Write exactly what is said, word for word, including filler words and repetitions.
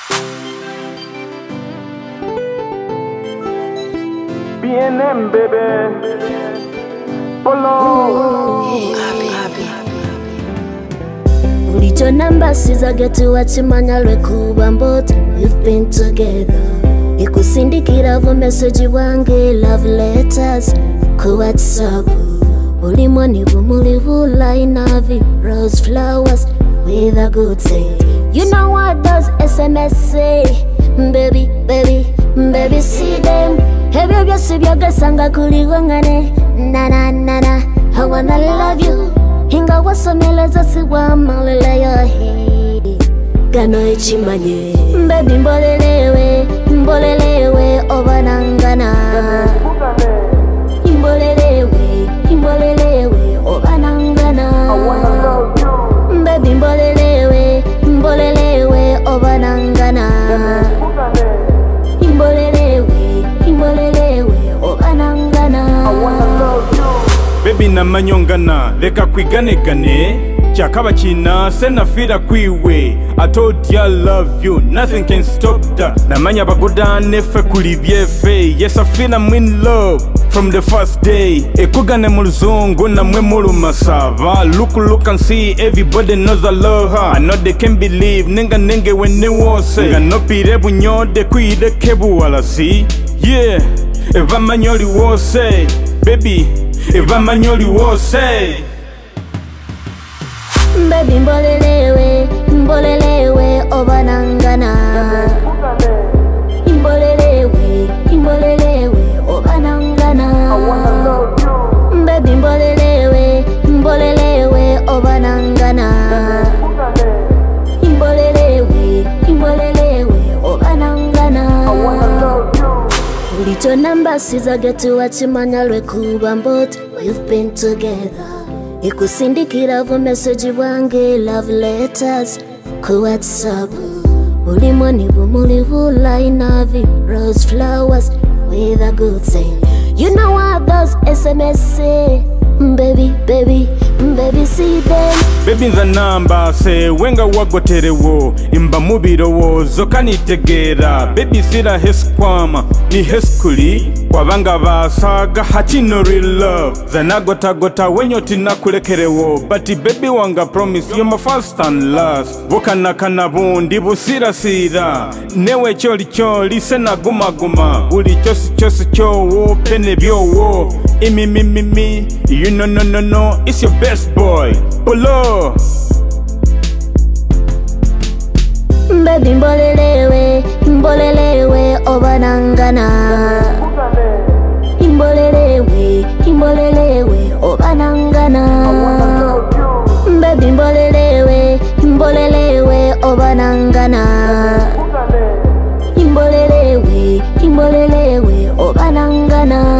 B and M, baby. Polo. Read your numbers, I get to watch him and I'll recoup but we've been together. You could syndicate of a message you want, love letters. Ko WhatsApp. Holy money, bumuli hula navi, rose flowers with a good say. You know what does S M S say? Baby, baby, baby, see them. Hey, baby, you see your girl sanga kuli wangane. Na na na na, I wanna love you. Hinga wasomeleza siwa malele yo hey. Gano ichimanye. Baby, mbolelewe, mbolelewe, obanangana. Mbolelewe, mbolelewe, obanangana. Baby, mbolelewe, mbolelewe, obanangana. Mbolelewe, mbolelewe, obanangana. Baby na manyongana, leka kwigane gane. Chakaba china, sena fira kwiwe. I told you I love you, nothing can stop that. Na manya bagoda nefe kulibye fe. Yes, I feel I'm in love from the first day. Ekugane muluzongo na mwe mulu masava. Look, look and see, everybody knows I love her. I know they can't believe, nenga nenge when they was say. Nga no pire bunyo, de kuide kebu wala see. Yeah, eva manyoli was say. Baby, eva manyoli was say. Baby, mbolelewe, mbolelewe, obanangana. Mbolelewe, mbolelewe, obanangana. Baby, mbolelewe, mbolelewe, obanangana. Mbolelewe, mbolelewe, obanangana. Read your numbers, I get to watch him and I'll recoup but we've been together. You could syndicate of a message you want, love letters. Ko WhatsApp. Holy money, bumuli hula navi, rose flowers with a good say. You know what those S M S say? Baby, baby, baby, see them. Baby nza namba se wenga wagoterewo imba mubiro wo zokani tegera. Baby sira heskwama ni heskuli kwa banga basaga hati no real love. Zana gota gota wenyo tina kulekerewo. But baby wanga promise you're my first and last. Woka nakana bundi busira sira. Newe choli choli sena guma guma. Uli chosi chosi chowo pene byowo. Immy, me, me, me. You know, no, no, no. It's your best boy, Polo. Baby, mbolelewe, mbolelewe, obanangana. Mbolelewe, mbolelewe, obanangana. Baby, mbolelewe, mbolelewe, obanangana. Mbolelewe, mbolelewe, obanangana.